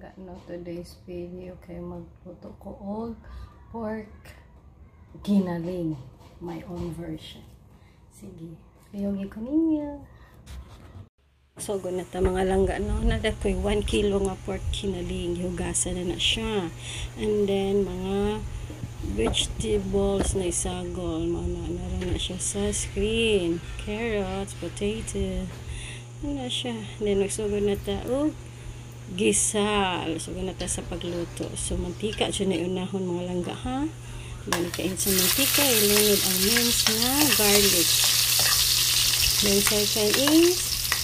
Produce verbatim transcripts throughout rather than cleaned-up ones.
langga no today's video kay magluto ko og pork ginaling, my own version. Sige, liyogi ko ninyo. So guna ta mga langga no, nada ko'y one kilo nga pork ginaling, hugasan na na siya. And then mga vegetables na isagol, mga na na siya sa screen, carrots, potato, na siya. Then magsugod na ta og gisal. So, na ta sa pagluto. So, mantika. So, na unahon mga langga, ha? Then, kain sa mantika. Ilunod ang minced na garlic. Then, second is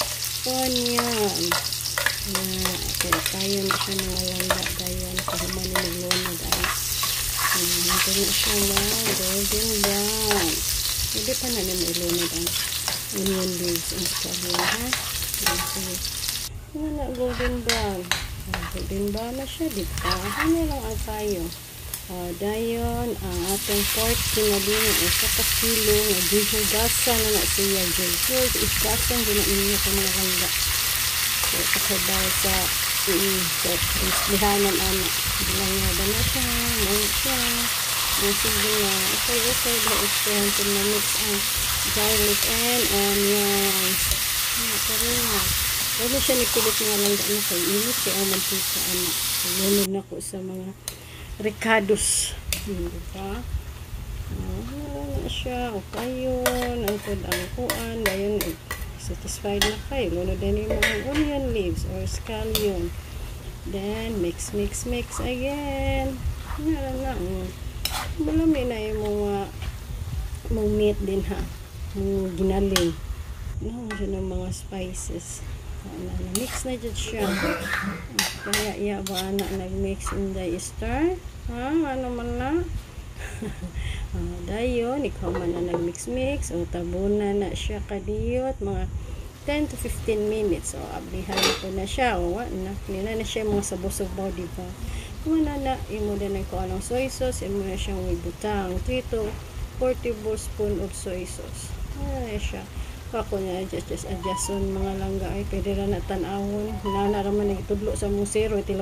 onion. Yan. Okay, tayo na siya mga langga. Dayan. Kahuman na naglunod, guys. Ito na siya na golden brown. Pwede pa na naman ilunod ang onion leaves. Ang sabi, ha? Yan, sige. Na golden brown. Oh, golden brown na siya, di ba? Ano lang ang kayo? Oh, dayon ang atong pork ginaling o sa kilo nga gihugasan na na siya. George, isgasan din na ninyo sa mga langga. So, kasabaw sa lihanan anak. Bilang nga ba na siya? Ngayon siya. Ngayon sige na. Okay, okay. Dahil isprahan ko na mix ang garlic and onions. Ano ka rin nga. Wala siya nagkulit nga lang ano kay init kaya ang mantika ano. Lunod na ko sa mga ricados. Hindi ba? Ano na siya. Okay yun. Ang pod ang kuan. Dayon satisfied na kayo. Lunod na yung mga onion leaves or scallion. Then mix, mix, mix again. Ano na. Malami na yung mga mga meat din ha. Mga ginaling. Ano siya ng mga spices. Mix na dyan siya. Kaya iya ba anak nag-mix in the star? Ha? Ano man na? uh, dayon, ikaw man na nag-mix-mix. O tabunan na siya kadiyot. Mga ten to fifteen minutes. O ablihan ko na siya. O na. Nila na siya mga sabaw-sabaw, diba? Kung na na, imo din ko anong soy sauce. Imo na siyang ibutang. three to four tablespoons of soy sauce. Ano na siya. Ako na adjust, adjust, adjust on mga langga ay pwede na natanawon. Nanaraman na itudlo sa musero. Itilaw.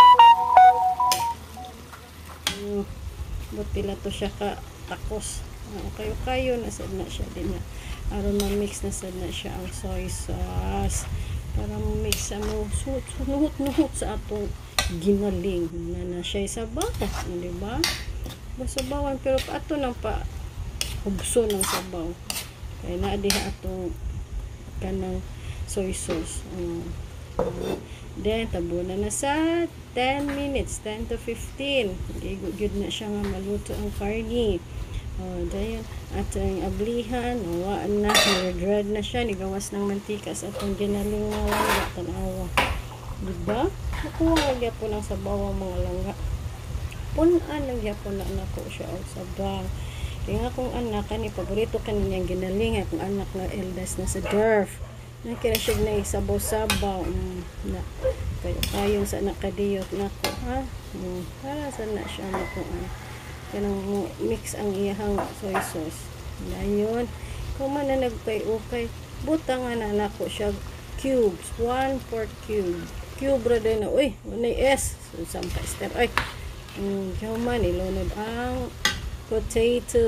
Uh, Buti na to siya ka takos. Uh, kayo kayo nasad na siya din na. Aron ma-mix nasad na siya ang soy sauce. Para ma-mix sa mo sunuhot-nuhot sa atong ginaling. Na na siya sabaw. Diba? Masabawan pero ato nang pa hubso ng sabaw. Kaya na diha atong kanang soy sauce. Um, uh, then, tabunan na sa ten minutes, ten to fifteen. Good na siya nga maluto ang karni. Uh, then, atong ablihan, nawa na, nire-dread na siya, nigawas ng mantika sa atong ginaling mga langga. Tanawa. Diba? Nakuha lagya po ng sabaw ang mga langga. Punan lagya po na nako siya ang sabaw. Kaya nga kung anak, ni paborito ka niyang ginaling, kung anak na eldest na sa derf, nakira siya na isabaw-sabaw, mm, na, kayo kayong sa nakadiyot na ko, ha? Mm, para sa na siya na kung ano, kanang mix ang iyahang soy sauce. Ngayon, kung man na nagkay-ukay, butang nga na nako siya, cubes, one fourth cube, cube rada na, uy, unay S, so, sampay step, ay, mm, kaya man, ilunod ang potato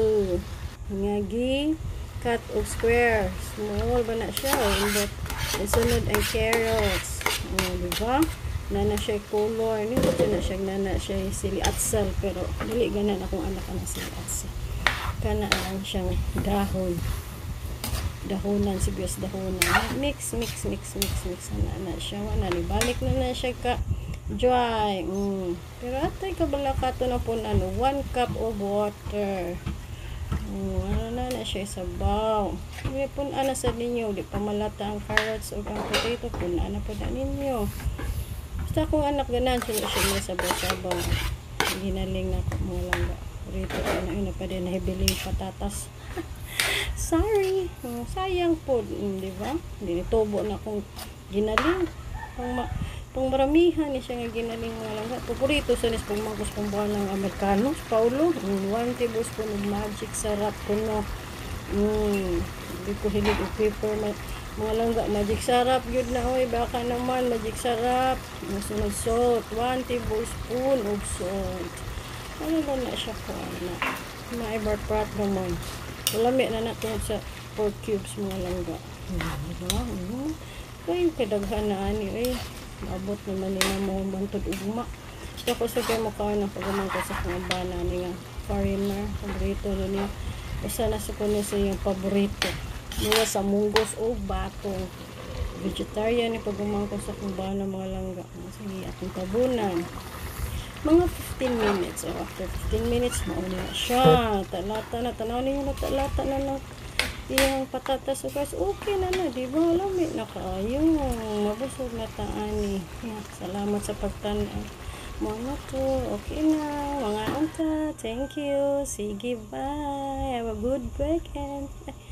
ngagi cut of square small ba na siya but isunod ang carrots oh, diba na na siya color ni ito na siya na na siya sili atsal pero dili ganan akong anak na sili atsal kana lang siyang dahon dahonan sibuyas dahonan mix mix mix mix mix na na siya wala ni balik na na siya ka dry. Mm. Pero atay kabalakato na po ano, one cup of water. Mm, ano na na siya sabaw. Hindi po na sa ninyo. Di pa malata ang carrots o ang potato. Po na na po na ninyo. Basta kung anak ganan, sila siya may sabaw-sabaw. Ginaling na mga langga. Rito po na yun. Pa din nahibiling patatas. Sorry. Mm, sayang po. Mm, di ba? Hindi tubo na kung ginaling. Kung ma pang maramihan ni siya nga ginaling mga langga. Paborito sa nis pang magos pang buwan ng Amerikanos. Paulo, one tablespoon of magic sarap ko no. Mm, hindi ko hilig o pepper, Mga langga, magic sarap yun na oy. Baka naman, magic sarap. Masunod salt. one tablespoon of salt. Ano ba na siya ko na? Maibarprat naman. Malami na natin sa pork cubes mga langga. Diba? Uh-huh. Kaya kadaghan na ani eh. Maabot naman nila mo bantod ugma. So ako sa kayo mukha ng pagumang ko sa mga bana niya. Foreigner. Paborito na niya. Usa na sa ko niya sa iyong paborito. Mula sa munggos o batong. Vegetarian ni pagumang ko sa kumbana mga langga. Sige, atong tabunan. Mga fifteen minutes. So, after fifteen minutes, mauna siya. Talata na. Tanaw niyo na talata na na. Yung patatas o guys, okay na na. Diba? Lamig na kayo. Mabusog na taani. Salamat sa pagtanaw. Mga to. Okay na. Mga anta. Thank you. Sige, bye. Have a good weekend.